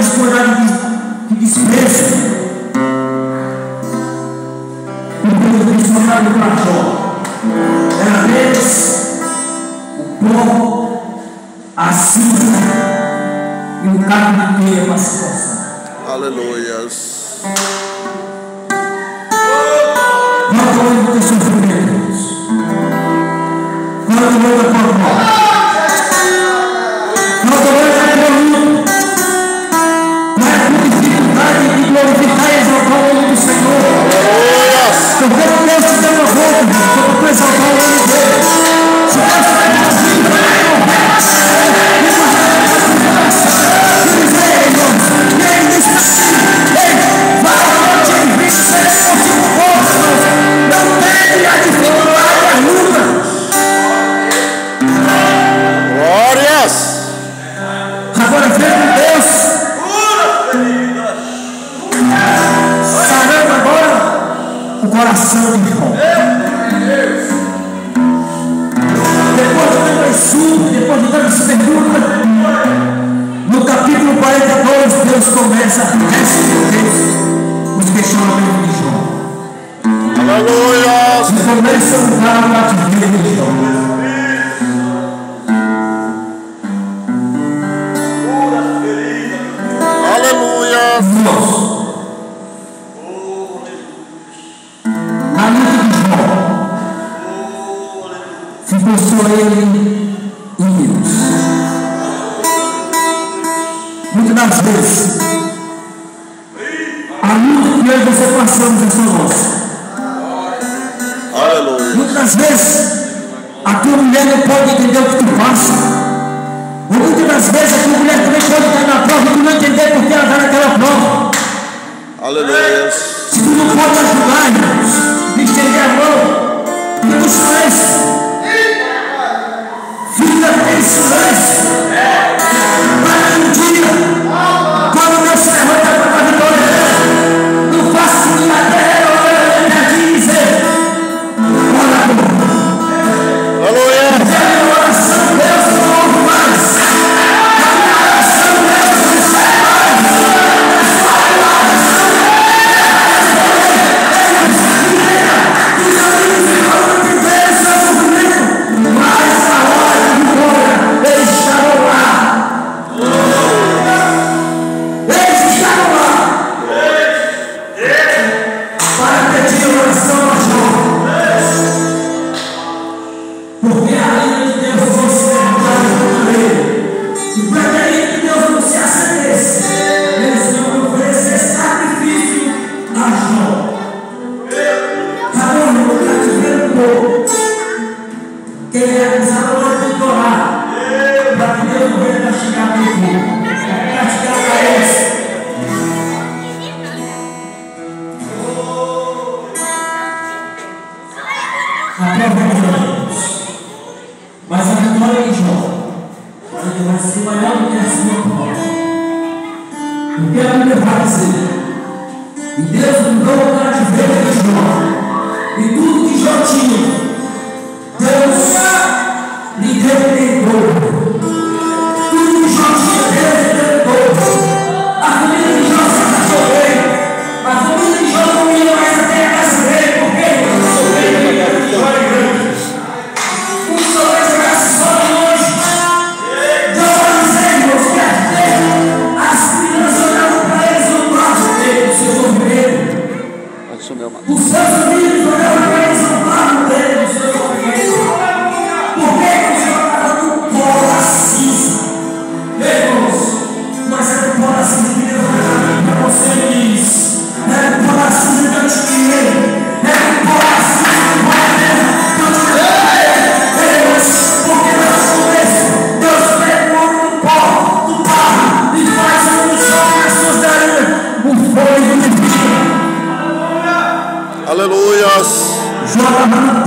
vezes com olhar de desprezo. Porque Cristo olhava para Jó. Era apenas o pó, a cinza e o carro de telha para se coçar. Aleluias. Qual é o tamanho do teu sofrimento? Qual é o tamanho da tua prova? Qual é o tamanho da tua luta? Qual é a tua dificuldade de glorificar e exaltar o nome do Senhor? Porque Deus te deu uma volta para tu exaltar o nome dele. Se Deus está em nós, ele vai morrer. Se dizer, irmãos, e ele diz assim: ei, vai ao monte e vencer contigo força, não teme a dificuldade, a luta. Glórias. Agora veja Deus sarando agora o coração de Jó. Depois de tanto insulto, depois de tanta pergunta, no capítulo 42, Deus começa a responder os questionamentos de Jó. Aleluias. E começa a mudar o cativeiro de Jó. A luta de Jó ficou só ele e Deus. Muitas das vezes, a luta que eu e você passamos é só nossa. Aleluia. Muitas das vezes, a tua mulher não pode entender o que tu passa. Ou muitas das vezes, a tua mulher também pode estar na prova e tu não entender porque ela está naquela prova. Aleluia. Se tu não pode ajudar, irmãos, me estender a mão, fica no silêncio. Fica em silêncio. Para um dia, quando Deus se levanta para a vitória, não faça um milagre, olha aqui e dizer: ora, aleluia. a oração Deus não ouve mais. A oração Deus não recebe mais. Mas a vitória de Jó vai ser maior do que a sua prova. Porque a Bíblia vai dizer: e Deus mudou o cativeiro de Jó, e tudo que Jó tinha, Deus lhe deu em dobro. Tudo que Jó tinha, Deus lhe deu em dobro. A família de Jó se casou bem. A família de Jó não ia mais até a casa dele, porque ele sou bem, Jó é grande. Um só vai jogar só de longe. Deus vai dizer, irmãos, que as crianças olhavam para eles no braço dele, o seu sofrimento. Os seus amigos olhavam para eles no braço dele, o seu sofrimento. Por que o Senhor estava no pó da cinza? Irmãos, mas é no pó da cinza que Deus vai dar para você, diz. É no pó da cinza que eu te criei. É no pó da cinza que eu te criei. Porque nós começamos, Deus pega o homem do pó, do barro, e faz um jogo nas suas narinas, um fôlego de vida. Aleluias. Joga a mão